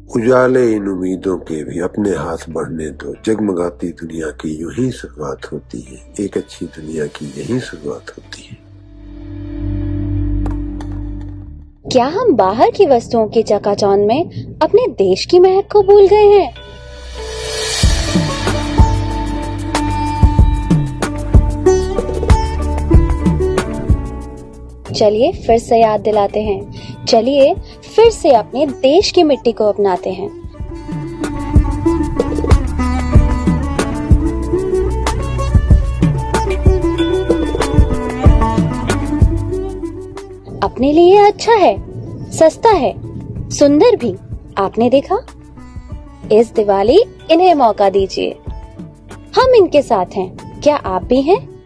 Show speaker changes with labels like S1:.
S1: उजाले इन उम्मीदों के भी अपने हाथ बढ़ने दो, जगमगाती दुनिया की यूं ही शुरुआत होती है, एक अच्छी दुनिया की यही शुरुआत होती है।
S2: क्या हम बाहर की वस्तुओं की चकाचौंध में अपने देश की महक को भूल गए हैं? चलिए फिर से याद दिलाते हैं, चलिए फिर से अपने देश की मिट्टी को अपनाते हैं। अपने लिए अच्छा है, सस्ता है, सुंदर भी। आपने देखा? इस दिवाली इन्हें मौका दीजिए। हम इनके साथ हैं, क्या आप भी हैं?